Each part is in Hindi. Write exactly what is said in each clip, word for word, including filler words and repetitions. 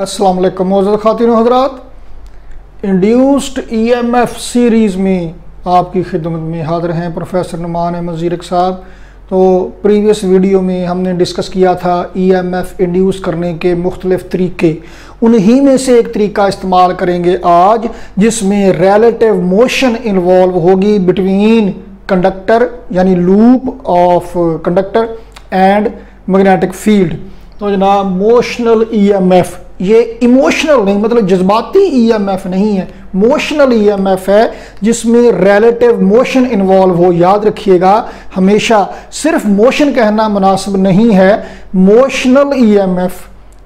अस्सलाम वालेकुम मोअज़्ज़ज़ ख़ातिन हज़रात, इंड्यूस्ड ईएमएफ सीरीज़ में आपकी खिदमत में हाज़िर हैं प्रोफेसर नुमान अहमद ज़ीरक साहब। तो प्रीवियस वीडियो में हमने डिस्कस किया था ईएमएफ इंड्यूस करने के मुख्तलिफ़ तरीके, उन्हीं में से एक तरीका इस्तेमाल करेंगे आज जिसमें रिलेटिव मोशन इन्वॉल्व होगी बिटवीन कंडक्टर यानी loop of conductor and magnetic field. तो जनाब मोशनल ईएमएफ, ये इमोशनल नहीं मतलब जज्बाती ईएमएफ नहीं है, मोशनल ईएमएफ है जिसमें रिलेटिव मोशन इन्वॉल्व हो। याद रखिएगा हमेशा सिर्फ मोशन कहना मुनासिब नहीं है। मोशनल ईएमएफ,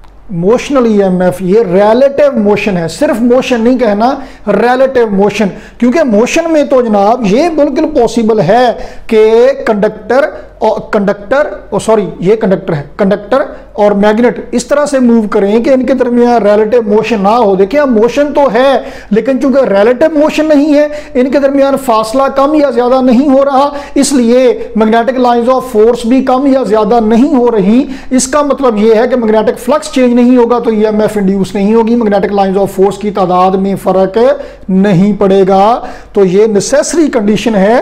मोशनल ईएमएफ ये रिलेटिव मोशन है, सिर्फ मोशन नहीं कहना, रिलेटिव मोशन। क्योंकि मोशन में तो जनाब ये बिल्कुल पॉसिबल है कि कंडक्टर और कंडक्टर ओ सॉरी ये कंडक्टर है, कंडक्टर और मैग्नेट इस तरह से मूव करें कि इनके दरमियान रिलेटिव मोशन ना हो। देखिए मोशन तो है लेकिन चूंकि रिलेटिव मोशन नहीं है, इनके दरमियान फासला कम या ज्यादा नहीं हो रहा, इसलिए मैग्नेटिक लाइंस ऑफ फोर्स भी कम या ज्यादा नहीं हो रही। इसका मतलब यह है कि मैग्नेटिक फ्लक्स चेंज नहीं होगा तो ईएमएफ इंड्यूस नहीं होगी, मैग्नेटिक लाइंस ऑफ फोर्स की तादाद में फर्क नहीं पड़ेगा। तो ये नेसेसरी कंडीशन है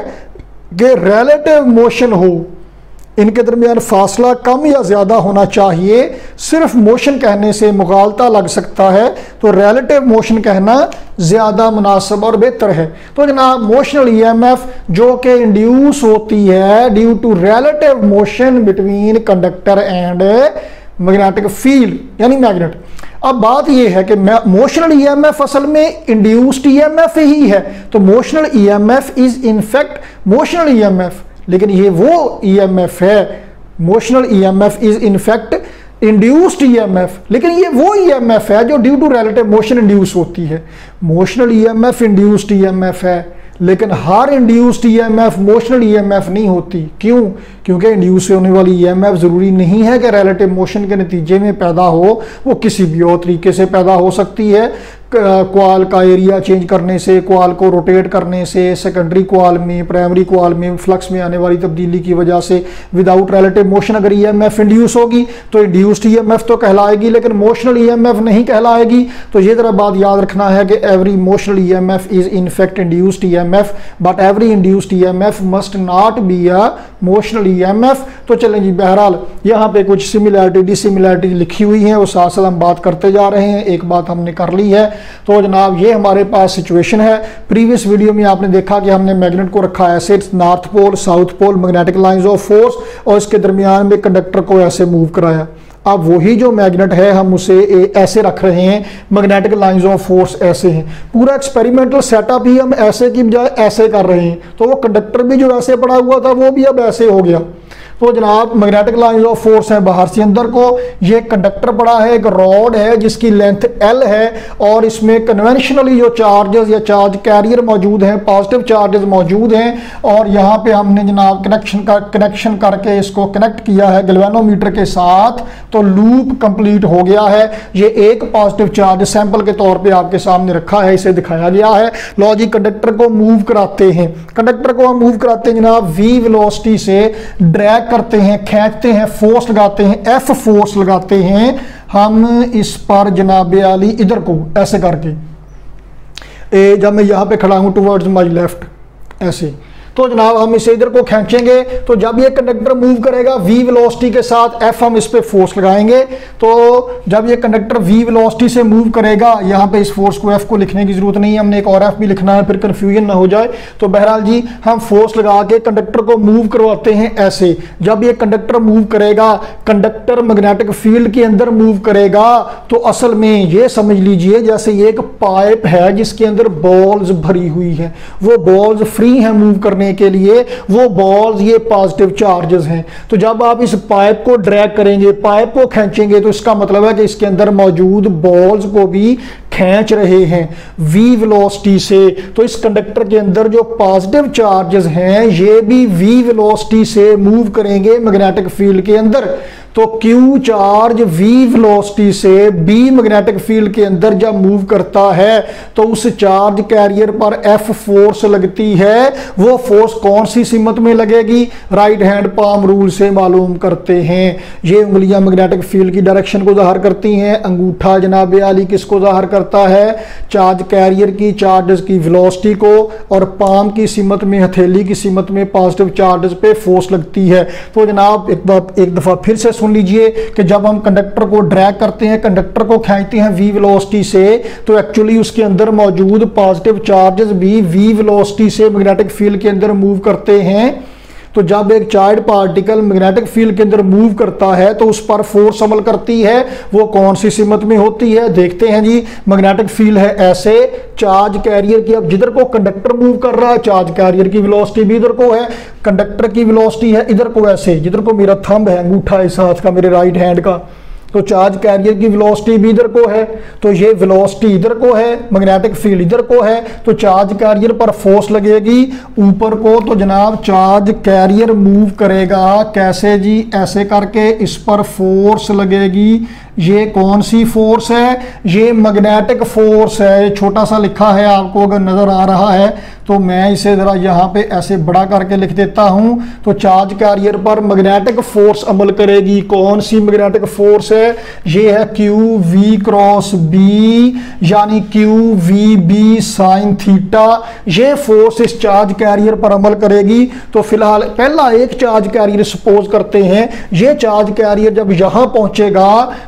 कि रिलेटिव मोशन हो, इनके दरमियान फासला कम या ज़्यादा होना चाहिए। सिर्फ मोशन कहने से मुगालता लग सकता है, तो रिलेटिव मोशन कहना ज़्यादा मुनासिब और बेहतर है। तो जनाब मोशनल ईएमएफ जो कि इंड्यूस होती है due to relative motion between conductor and magnetic field यानी मैग्नेट। अब बात यह है कि मोशनल ईएमएफ असल में इंड्यूस्ड ईएमएफ ही है, तो motional EMF is in fact motional EMF, लेकिन ये वो ईएमएफ है, motional EMF is in fact induced EMF, लेकिन ये वो ईएमएफ है जो due to relative motion induce होती है। मोशनल ईएमएफ इंड्यूस्ड ईएमएफ है, लेकिन हर इंड्यूस्ड ईएमएफ मोशनल ईएमएफ नहीं होती। क्यों? क्योंकि इंड्यूस होने वाली ईएमएफ जरूरी नहीं है कि रिलेटिव मोशन के नतीजे में पैदा हो, वो किसी भी और तरीके से पैदा हो सकती है। क्वाल का एरिया चेंज करने से, क्वाल को रोटेट करने से, सेकेंडरी क्वाल में, प्राइमरी क्वाल में फ्लक्स में आने वाली तब्दीली की वजह से विदाउट रिलेटिव मोशन अगर ईएमएफ इंड्यूस होगी तो इंड्यूस्ड ईएमएफ तो कहलाएगी लेकिन मोशनल ईएमएफ नहीं कहलाएगी। तो ये जरा बात याद रखना है कि every motional EMF is in fact induced EMF but every induced EMF must not be a motional EMF. तो चलें जी, बहरहाल यहाँ पे कुछ सिमिलैरिटी डिसिमिलैरिटी लिखी हुई हैं, वो साथ साथ हम बात करते जा रहे हैं। एक बात हमने कर ली है, तो जनाब ये हमारे पास सिचुएशन है। प्रीवियस वीडियो में आपने देखा कि हमने मैग्नेट को रखा ऐसे, north pole south pole magnetic lines of force, और इसके दरमियान में कंडक्टर को ऐसे मूव कराया। अब वही जो मैग्नेट है हम उसे ऐसे रख रहे हैं, मैग्नेटिक लाइंस ऑफ फोर्स ऐसे हैं। पूरा एक्सपेरिमेंटल सेटअप ही हम ऐसे की बजाय ऐसे कर रहे हैं, तो वो कंडक्टर भी जो ऐसे पड़ा हुआ था वो भी अब ऐसे हो गया। तो जनाब मैग्नेटिक लाइंस ऑफ फोर्स है बाहर से अंदर को, ये कंडक्टर पड़ा है, एक रॉड है जिसकी लेंथ एल है, और इसमें कन्वेंशनली जो चार्जेस या चार्ज कैरियर मौजूद हैं, पॉजिटिव चार्जेस मौजूद हैं, और यहाँ पे हमने जनाब कनेक्शन का कनेक्शन करके इसको कनेक्ट किया है गैल्वेनोमीटर के साथ, तो लूप कंप्लीट हो गया है। ये एक पॉजिटिव चार्ज सैंपल के तौर पे आपके सामने रखा है, इसे दिखाया गया है। लो जी, कंडक्टर को मूव कराते हैं, कंडक्टर को हम मूव कराते हैं जनाब वी वेलोसिटी से, ड्रैग करते हैं, खींचते हैं, फोर्स लगाते हैं, एफ फोर्स लगाते हैं हम इस पर जनाब आली इधर को ऐसे करके। ए, जब मैं यहां पे खड़ा हूं टुवर्ड्स माय लेफ्ट ऐसे, तो जनाब हम इसे इधर को खींचेंगे, तो जब ये कंडक्टर मूव करेगा वी वेलोसिटी के साथ एफ हम इस पे फोर्स लगाएंगे। तो जब ये कंडक्टर वी वेलोसिटी से मूव करेगा, यहाँ पे इस फोर्स को एफ को लिखने की जरूरत नहीं है, हमने एक और एफ भी लिखना है फिर कंफ्यूजन ना हो जाए। तो बहरहाल जी हम फोर्स लगा के कंडक्टर को मूव करवाते हैं ऐसे। जब ये कंडक्टर मूव करेगा, कंडक्टर मैग्नेटिक फील्ड के अंदर मूव करेगा, तो असल में ये समझ लीजिए जैसे ये एक पाइप है जिसके अंदर बॉल्स भरी हुई है, वो बॉल्स फ्री है मूव करने के लिए, वो बॉल्स ये पॉजिटिव चार्जेस हैं। तो जब आप इस पाइप को ड्रैग करेंगे, पाइप को खींचेंगे, तो इसका मतलब है कि इसके अंदर मौजूद बॉल्स को भी खींच रहे हैं वी वेलोसिटी से। तो इस कंडक्टर के अंदर जो पॉजिटिव चार्जेस हैं ये भी वी वेलोसिटी से मूव करेंगे मैग्नेटिक फील्ड के अंदर। तो Q चार्ज V वेलोसिटी से B मैग्नेटिक फील्ड के अंदर जब मूव करता है तो उस चार्ज कैरियर पर F फोर्स लगती है। वो फोर्स कौन सी सीमत में लगेगी, राइट हैंड पाम रूल से मालूम करते हैं। ये उंगलियां मैग्नेटिक फील्ड की डायरेक्शन को ज़ाहिर करती हैं। अंगूठा जनाब आली किसको ज़ाहिर करता है, चार्ज कैरियर की चार्जेस की वेलोसिटी को, और पाम की सीमत में, हथेली की सीमत में पॉजिटिव चार्जेस पे फोर्स लगती है। तो जनाब एक बार एक दफ़ा फिर से सुन लीजिए कि जब हम कंडक्टर को ड्रैग करते हैं, कंडक्टर को खींचते हैं v वेलोसिटी से, तो एक्चुअली उसके अंदर मौजूद पॉजिटिव चार्जेस भी v वेलोसिटी से मैग्नेटिक फील्ड के अंदर मूव करते हैं। तो जब एक चार्ज पार्टिकल मैग्नेटिक फील्ड के अंदर मूव करता है तो उस पर फोर्स अमल करती है। वो कौन सी सीमत में होती है, देखते हैं जी। मैग्नेटिक फील्ड है ऐसे, चार्ज कैरियर की, अब जिधर को कंडक्टर मूव कर रहा है चार्ज कैरियर की वेलोसिटी भी इधर को है, कंडक्टर की वेलोसिटी है इधर को, ऐसे जिधर को मेरा थंब है, अंगूठा इस हाथ का, मेरे राइट हैंड का, तो चार्ज कैरियर की वेलोसिटी भी इधर को है। तो ये वेलोसिटी इधर को है, मैग्नेटिक फील्ड इधर को है, तो चार्ज कैरियर पर फोर्स लगेगी ऊपर को। तो जनाब चार्ज कैरियर मूव करेगा कैसे जी, ऐसे करके इस पर फोर्स लगेगी। ये कौन सी फोर्स है, ये मैग्नेटिक फोर्स है। छोटा सा लिखा है, आपको अगर नजर आ रहा है तो मैं इसे जरा यहाँ पे ऐसे बड़ा करके लिख देता हूं। तो चार्ज कैरियर पर मैग्नेटिक फोर्स अमल करेगी। कौन सी मैग्नेटिक फोर्स है, ये है क्यू वी क्रॉस बी, यानी Q V B sine theta. ये फोर्स इस चार्ज कैरियर पर अमल करेगी। तो फिलहाल पहला एक चार्ज कैरियर सपोज करते हैं, ये चार्ज कैरियर जब यहां पहुंचेगा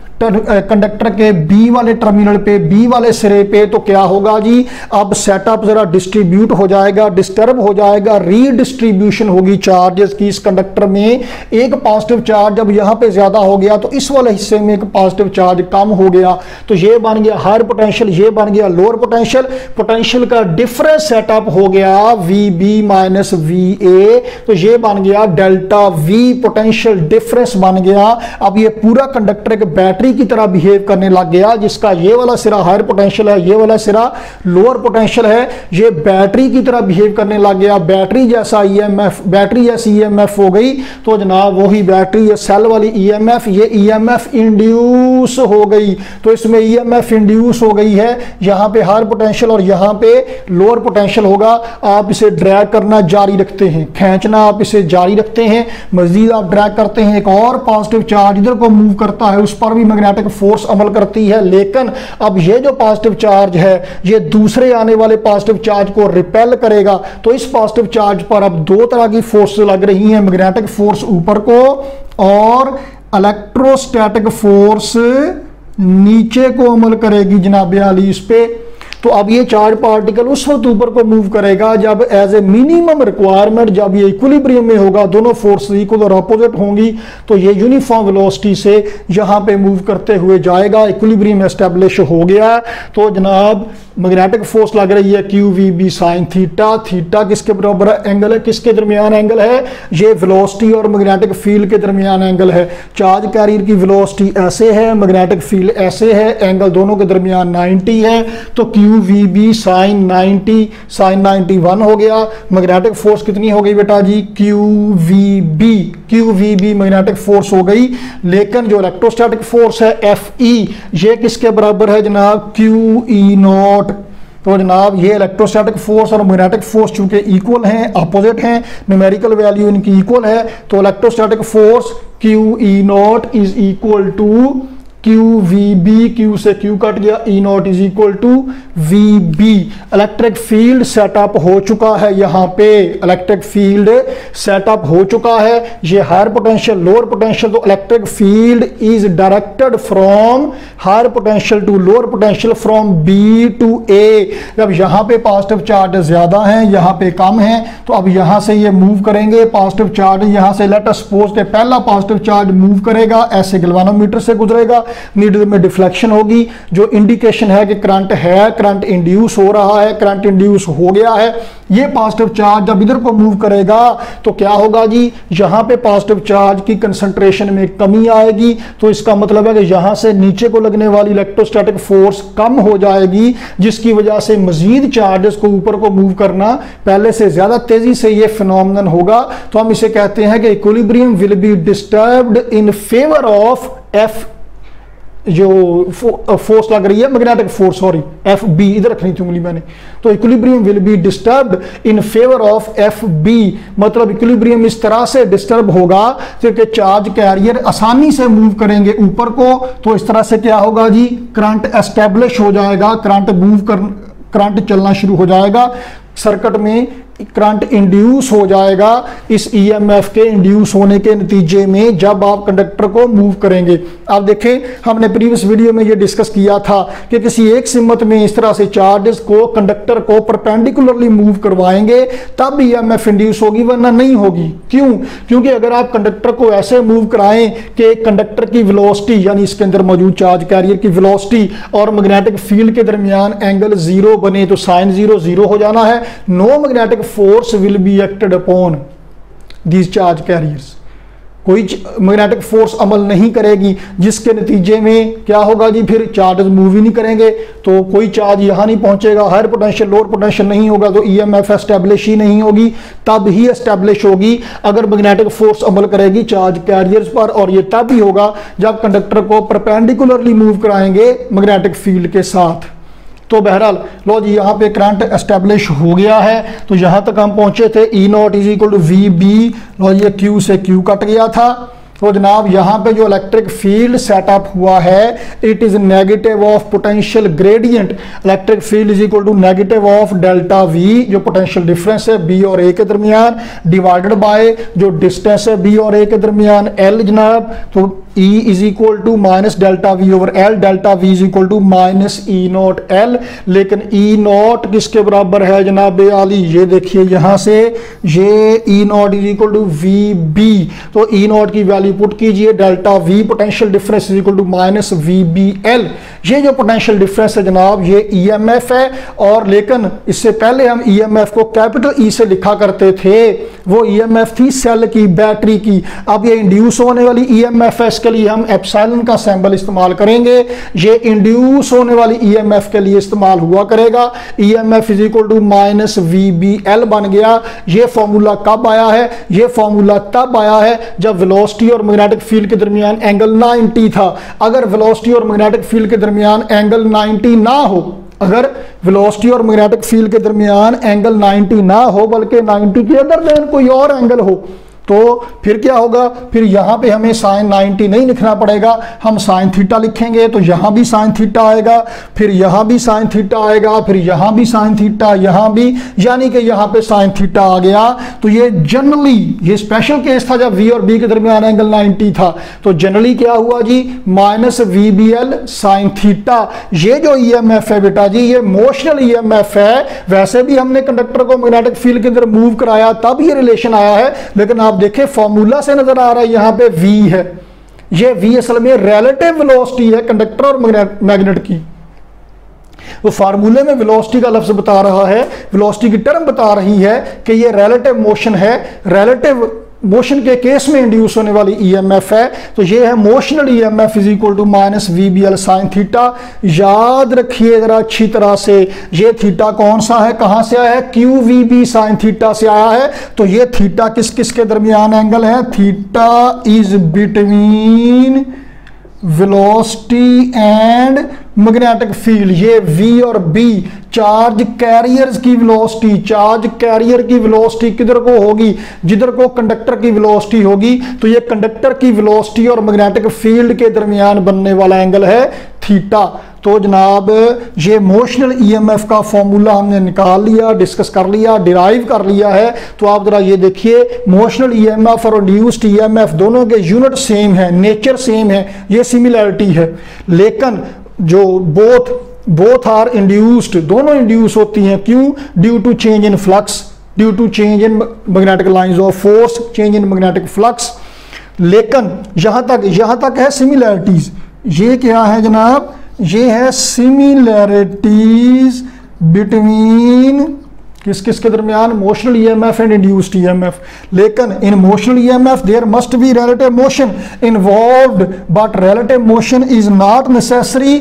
कंडक्टर के बी वाले टर्मिनल पे, बी वाले सिरे पे, तो क्या होगा जी, अब सेटअप जरा डिस्ट्रीब्यूट हो जाएगा, डिस्टर्ब हो जाएगा, रीडिस्ट्रीब्यूशन होगी चार्जेस की इस कंडक्टर में। एक पॉजिटिव चार्ज जब यहां पे ज्यादा हो गया तो इस वाले हिस्से में एक पॉजिटिव चार्ज कम हो गया, तो ये बन गया हायर पोटेंशियल, ये बन गया लोअर पोटेंशियल। पोटेंशियल का डिफरेंस सेटअप हो गया V B minus V A, तो ये बन गया डेल्टा वी, पोटेंशियल डिफरेंस बन गया। अब ये पूरा कंडक्टर एक बैटरी की तरह बिहेव करने लग गया, जिसका ये वाला सिरा हायर पोटेंशियल है, ये वाला सिरा लोअर पोटेंशियल है। ये बैटरी की तरह बिहेव करने लग गया, बैटरी जैसा ईएमएफ, बैटरी जैसी ईएमएफ हो गई। तो जनाब वही बैटरी, ये सेल वाली ईएमएफ, ये ईएमएफ इंड्यूस हो गई। तो इसमें ईएमएफ इंड्यूस हो गई है, यहां पे हायर पोटेंशियल और यहां पे लोअर पोटेंशियल होगा। आप इसे ड्रैग करना जारी रखते हैं, खींचना आप इसे जारी रखते हैं, मजीद आप ड्रैग करते हैं। एक और पॉजिटिव चार्ज इधर को मूव करता है, उस पर भी मैग्नेटिक फोर्स अमल करती है। लेकिन अब ये जो पॉजिटिव चार्ज है ये दूसरे आने वाले पॉजिटिव चार्ज को रिपेल करेगा। तो इस पॉजिटिव चार्ज पर अब दो तरह की फोर्स लग रही हैं, मैग्नेटिक फोर्स ऊपर को और इलेक्ट्रोस्टैटिक फोर्स नीचे को अमल करेगी जनाब आली इस पे। तो अब ये चार्ज पार्टिकल उस वक्त ऊपर को मूव करेगा जब एज ए मिनिमम रिक्वायरमेंट, जब ये इक्विलिब्रियम में होगा, दोनों फोर्स इक्वल और अपोजिट होंगी, तो ये यूनिफॉर्म वेलोसिटी से यहां पे मूव करते हुए जाएगा। इक्विलिब्रियम एस्टेब्लिश हो गया। तो जनाब मैग्नेटिक फोर्स लग रही है Q V B sine theta. Theta किसके बराबर एंगल है, किसके दरमियान एंगल है, ये वेलोसिटी और मैग्नेटिक फील्ड के दरमियान एंगल है। चार्ज कैरियर की वेलोसिटी ऐसे है, मैग्नेटिक फील्ड ऐसे है, एंगल दोनों के दरमियान नाइंटी है। तो Q V B sine ninety, sine ninety one हो गया। मैग्नेटिक फोर्स कितनी हो गई बेटा जी, Q V B, Q V B magnetic force हो गई। लेकिन जो इलेक्ट्रोस्टैटिक फोर्स है एफ ई, ये किसके बराबर है जनाब, क्यू ई नॉट। तो जनाब ये इलेक्ट्रोस्टैटिक फोर्स और मैग्नेटिक फोर्स चूंकि इक्वल हैं, अपोजिट हैं, न्यूमेरिकल वैल्यू इनकी इक्वल है, तो electrostatic force Q E naught is equal to Q V B, Q से क्यू कट गया, E naught is equal to V B. Electric field setup हो चुका है, यहाँ पे इलेक्ट्रिक फील्ड सेटअप हो चुका है। ये हायर पोटेंशियल लोअर पोटेंशियल, तो electric field is directed from higher potential to lower potential from B to A. जब यहाँ पे पॉजिटिव चार्ज ज्यादा हैं, यहाँ पे कम है, तो अब यहाँ से ये मूव करेंगे पॉजिटिव चार्ज, यहाँ से लेट अस सपोज के पहला पॉजिटिव चार्ज मूव करेगा, ऐसे गैल्वेनोमीटर से गुजरेगा, नीडल में डिफ्लेक्शन होगी, जो इंडिकेशन है कि करंट है, करंट इंड्यूस हो रहा है, करंट इंड्यूस हो गया है। ये पॉजिटिव चार्ज जब इधर को मूव करेगा तो क्या होगा जी, यहां पे पॉजिटिव चार्ज की कंसंट्रेशन में कमी आएगी। तो इसका मतलब है कि यहां से नीचे को लगने वाली इलेक्ट्रोस्टैटिक फोर्स कम हो जाएगी, जिसकी वजह से मजीद चार्जेस को ऊपर को मूव करना पहले से ज्यादा तेजी से ये फिनोमिनन होगा। तो हम इसे कहते हैं कि equilibrium will be disturbed in favour of F, जो फोर्स लग रही है magnetic force, sorry F B इधर रखनी थी उंगली मैंने। तो equilibrium will be disturbed in favour of F B, मतलब इक्विलिब्रियम इस तरह से डिस्टर्ब होगा कि चार्ज कैरियर आसानी से मूव करेंगे ऊपर को। तो इस तरह से क्या होगा जी, करंट एस्टेब्लिश हो जाएगा, करंट मूव कर करंट चलना शुरू हो जाएगा, सर्किट में करंट इंड्यूस हो जाएगा इस ईएमएफ के इंड्यूस होने के नतीजे में जब आप कंडक्टर को मूव करेंगे। आप देखें, हमने प्रीवियस वीडियो में ये डिस्कस किया था कि किसी एक सिमत में इस तरह से चार्जेस को कंडक्टर को परपेंडिकुलरली मूव करवाएंगे तब ईएमएफ इंड्यूस होगी, वरना नहीं होगी। क्यों? क्योंकि अगर आप कंडक्टर को ऐसे मूव कराएं कि कंडक्टर की वेलोसिटी यानी इसके अंदर मौजूद चार्ज कैरियर की वेलोसिटी और मैग्नेटिक फील्ड के दरमियान एंगल जीरो बने तो साइन जीरो जीरो हो जाना है। No magnetic force will be acted upon these charge carriers, कोई मैग्नेटिक फोर्स अमल नहीं करेगी, जिसके नतीजे में क्या होगा जी, फिर चार्जेस मूव ही नहीं करेंगे, तो कोई चार्ज यहां नहीं पहुंचेगा, हायर पोटेंशियल लोअर पोटेंशियल नहीं होगा, तो ईएमएफ एस्टेब्लिश ही नहीं होगी। तब ही एस्टेब्लिश होगी अगर मैग्नेटिक फोर्स अमल करेगी चार्ज कैरियर्स पर, और ये तब ही होगा जब कंडक्टर को परपेंडिकुलरली मूव कराएंगे मैग्नेटिक फील्ड के साथ। तो बहरहाल लो जी, यहाँ पे करंट एस्टेब्लिश हो गया है। तो यहां तक हम पहुंचे थे, E naught is equal to V B, लो ये क्यू से क्यू कट गया था। तो जनाब यहाँ पे जो इलेक्ट्रिक फील्ड सेटअप हुआ है, it is negative of potential gradient. Electric field is equal to negative of delta V, जो पोटेंशियल डिफरेंस है बी और ए के दरमियान, डिवाइडेड बाय जो डिस्टेंस है बी और ए के दरमियान एल जनाब। तो E is equal to minus delta V over L, delta V is equal to minus E naught L. लेकिन ई नॉट किसके बराबर है जनाब आली, ये देखिए यहां से, ये E naught is equal to V B. तो ई नॉट की वैल्यू पुट कीजिए, delta V potential difference is equal to minus V B L. ये जो पोटेंशियल डिफरेंस है जनाब, ये ईएमएफ है। और लेकिन इससे पहले हम ईएमएफ को कैपिटल ई से लिखा करते थे, वो ईएमएफ थी सेल की, बैटरी की। अब ये इंड्यूस होने वाली ईएमएफ है, के लिए हम एप्सिलॉन का सिंबल इस्तेमाल करेंगे। ये इंड्यूस होने वाली ईएमएफ के लिए इस्तेमाल हुआ करेगा। EMF is equal to minus V B L बन गया। ये फॉर्मूला कब आया है? ये फॉर्मूला तब आया है जब वेलोसिटी और मैग्नेटिक फील्ड के दरमियान एंगल नाइंटी था। अगर वेलोसिटी और मैग्नेटिक फील्ड के दरमियान एंगल नाइंटी ना हो, अगर वेलोसिटी और मैग्नेटिक फील्ड के दरमियान एंगल नाइंटी ना हो, बल्कि नाइंटी के अदर देन कोई और एंगल हो, तो फिर क्या होगा, फिर यहां पे हमें साइन नाइंटी नहीं लिखना पड़ेगा, हम साइन थीटा लिखेंगे। तो यहां भी साइन थीटा आएगा, फिर यहां भी साइन थीटा आएगा, फिर यहां भी साइन थीटा, यहां भी, यानी कि यहां पे साइन थीटा आ गया। तो ये जनरली, ये स्पेशल केस था जब वी और बी के दरमियान एंगल नाइंटी था। तो जनरली क्या हुआ जी, minus V B L sine theta. ये जो ईएमएफ है बेटा जी, ये मोशनल ईएमएफ है। वैसे भी हमने कंडक्टर को मैग्नेटिक फील्ड के अंदर मूव कराया तब ये रिलेशन आया है, लेकिन आप देखिए फॉर्मूला से नजर आ रहा है यहां पे v है। ये v असल में रिलेटिव वेलोसिटी है कंडक्टर और मैग्नेट की। तो फार्मूले में वेलोसिटी का लफ्ज बता रहा है, वेलोसिटी की टर्म बता रही है कि ये रिलेटिव मोशन है। रिलेटिव मोशन के केस में इंड्यूस होने वाली ईएमएफ है। तो ये है motional EMF is equal to minus V B L sine theta. याद रखिए जरा अच्छी तरह से, ये थीटा कौन सा है, कहां से आया है, Q V B sine theta से आया है। तो ये थीटा किस किस के दरमियान एंगल है, theta is between velocity and magnetic field. ये V और B चार्ज कैरियर्स की वेलोसिटी, चार्ज कैरियर की वेलोसिटी किधर को होगी, जिधर को कंडक्टर की वेलोसिटी होगी। तो ये कंडक्टर की वेलोसिटी और मैग्नेटिक फील्ड के दरमियान बनने वाला एंगल है थीटा। तो जनाब ये मोशनल ईएमएफ का फॉर्मूला हमने निकाल लिया, डिस्कस कर लिया, डिराइव कर लिया है। तो आप जरा ये देखिए, मोशनल ईएमएफ और इंड्यूस्ड ईएमएफ दोनों के यूनिट सेम है, नेचर सेम है, ये सिमिलैरिटी है। लेकिन जो बोथ बोथ आर इंड्यूस्ड, दोनों इंड्यूस होती हैं। क्यों? Due to change in flux, due to change in magnetic lines of force, change in magnetic flux. लेकिन यहां तक यहां तक है सिमिलैरिटीज, ये क्या है जनाब, ये है सिमिलैरिटीज बिटवीन किस किस के दरमियान, motional EMF and induced EMF. लेकिन in motional EMF there must be relative motion involved, but relative motion is not necessary.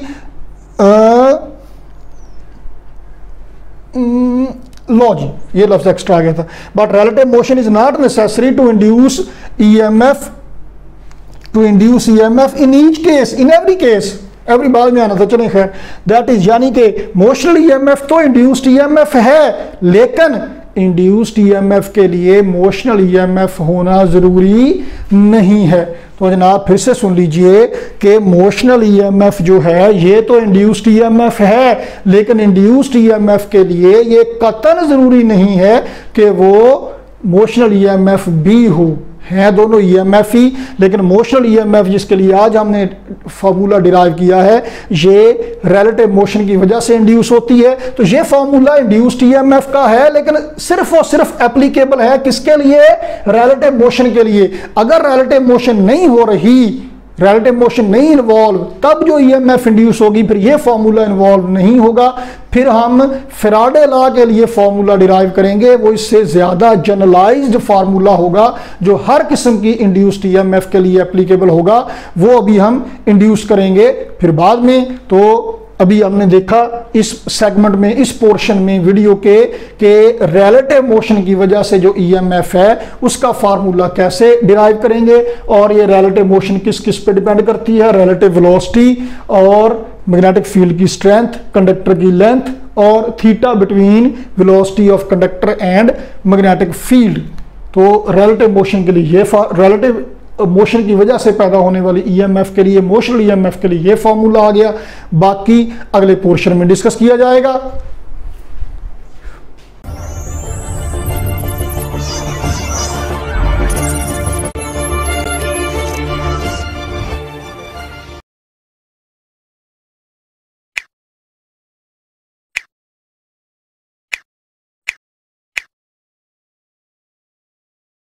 लो जी, ये लफ्ज एक्स्ट्रा आ गया था। But relative motion is not necessary to induce EMF to induce EMF in each case, in every case, every बार में आना था। चलें खैर, दैट इज यानी कि मोशनल ईएमएफ तो इंड्यूस्ड ईएमएफ है, लेकिन इंड्यूस्ड ईएमएफ के लिए मोशनल ईएमएफ होना जरूरी नहीं है। तो जनाब फिर से सुन लीजिए कि मोशनल ईएमएफ जो है ये तो इंड्यूस्ड ईएमएफ है, लेकिन इंड्यूस्ड ईएमएफ के लिए ये कतन जरूरी नहीं है कि वो मोशनल ईएमएफ भी हो, हैं दोनों ईएमएफ ही, लेकिन मोशनल ईएमएफ जिसके लिए आज हमने फार्मूला डिराइव किया है ये रिलेटिव मोशन की वजह से इंड्यूस होती है। तो ये फार्मूला इंड्यूस्ड ईएमएफ का है, लेकिन सिर्फ और सिर्फ एप्लीकेबल है किसके लिए, रिलेटिव मोशन के लिए। अगर रिलेटिव मोशन नहीं हो रही, रिलेटिव मोशन नहीं इन्वॉल्व, तब जो ईएमएफ इंड्यूस होगी फिर ये फार्मूला इन्वॉल्व नहीं होगा। फिर हम फैराडे लॉ के लिए फार्मूला डिराइव करेंगे, वो इससे ज्यादा जनरलाइज्ड फार्मूला होगा जो हर किस्म की इंड्यूस्ड ईएमएफ के लिए एप्लीकेबल होगा, वो अभी हम इंड्यूस करेंगे फिर बाद में। तो अभी हमने देखा इस सेगमेंट में, इस पोर्शन में वीडियो के के रिलेटिव मोशन की वजह से जो ईएमएफ है उसका फार्मूला कैसे डिराइव करेंगे, और ये रिलेटिव मोशन किस किस पे डिपेंड करती है, रिलेटिव वेलोसिटी और मैग्नेटिक फील्ड की स्ट्रेंथ, कंडक्टर की लेंथ और theta between velocity of conductor and magnetic field. तो रिलेटिव मोशन के लिए ये रिलेटिव मोशन की वजह से पैदा होने वाली ईएमएफ के लिए, मोशनल ईएमएफ के लिए ये फार्मूला आ गया। बाकी अगले पोर्शन में डिस्कस किया जाएगा।